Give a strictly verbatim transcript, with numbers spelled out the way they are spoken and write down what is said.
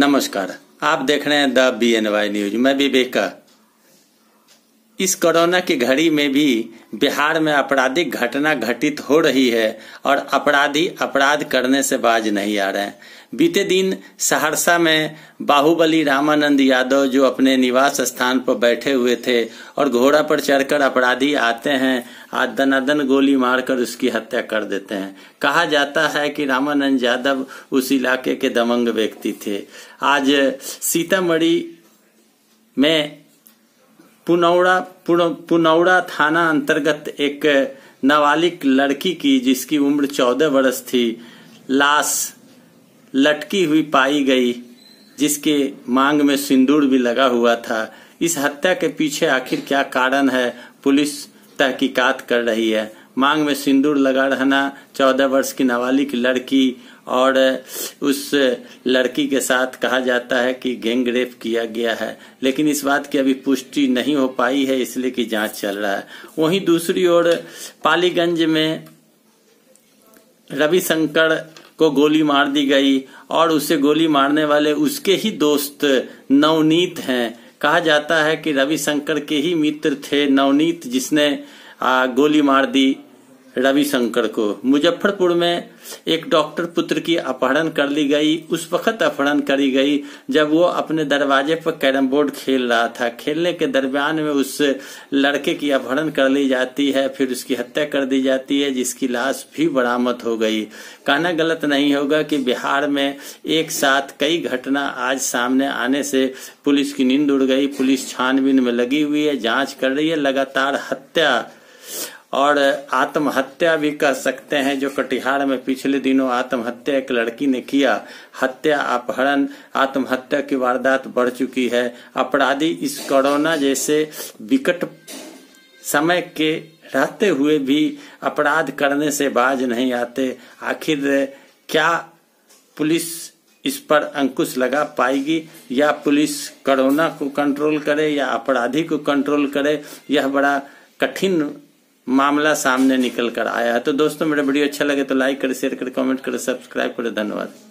नमस्कार, आप देख रहे हैं the B N Y news. मैं विवेका। इस कोरोना की घड़ी में भी बिहार में आपराधिक घटना घटित हो रही है और अपराधी अपराध करने से बाज नहीं आ रहे हैं। बीते दिन सहरसा में बाहुबली रामानंद यादव जो अपने निवास स्थान पर बैठे हुए थे और घोड़ा पर चढ़कर अपराधी आते हैं, आज दनादन गोली मारकर उसकी हत्या कर देते हैं। कहा जाता है कि रामानंद यादव उस इलाके के दबंग व्यक्ति थे। आज सीतामढ़ी में पुनौड़ा पुनौड़ा थाना अंतर्गत एक नाबालिग लड़की की, जिसकी उम्र चौदह वर्ष थी, लाश लटकी हुई पाई गई, जिसके मांग में सिंदूर भी लगा हुआ था। इस हत्या के पीछे आखिर क्या कारण है, पुलिस तहकीकात कर रही है। मांग में सिंदूर लगा रहना, चौदह वर्ष की नाबालिग लड़की और उस लड़की के साथ कहा जाता है कि गैंग रेप किया गया है, लेकिन इस बात की अभी पुष्टि नहीं हो पाई है, इसलिए कि जांच चल रहा है। वहीं दूसरी ओर पालीगंज में रविशंकर को गोली मार दी गई और उसे गोली मारने वाले उसके ही दोस्त नवनीत हैं। कहा जाता है कि रविशंकर के ही मित्र थे नवनीत, जिसने गोली मार दी रविशंकर को। मुजफ्फरपुर में एक डॉक्टर पुत्र की अपहरण कर ली गई। उस वक्त अपहरण करी गई जब वो अपने दरवाजे पर कैरम बोर्ड खेल रहा था। खेलने के दरमियान में उस लड़के की अपहरण कर ली जाती है, फिर उसकी हत्या कर दी जाती है, जिसकी लाश भी बरामद हो गई। कहना गलत नहीं होगा कि बिहार में एक साथ कई घटना आज सामने आने से पुलिस की नींद उड़ गई। पुलिस छानबीन में लगी हुई है, जांच कर रही है। लगातार हत्या और आत्महत्या भी कह सकते हैं, जो कटिहार में पिछले दिनों आत्महत्या एक लड़की ने किया। हत्या, अपहरण, आत्महत्या की वारदात बढ़ चुकी है। अपराधी इस कोरोना जैसे विकट समय के रहते हुए भी अपराध करने से बाज नहीं आते। आखिर क्या पुलिस इस पर अंकुश लगा पाएगी, या पुलिस कोरोना को कंट्रोल करे या अपराधी को कंट्रोल करे, यह बड़ा कठिन मामला सामने निकल कर आया है। तो दोस्तों, मेरा वीडियो अच्छा लगे तो लाइक करें, शेयर करें, कमेंट करें, सब्सक्राइब करें। धन्यवाद।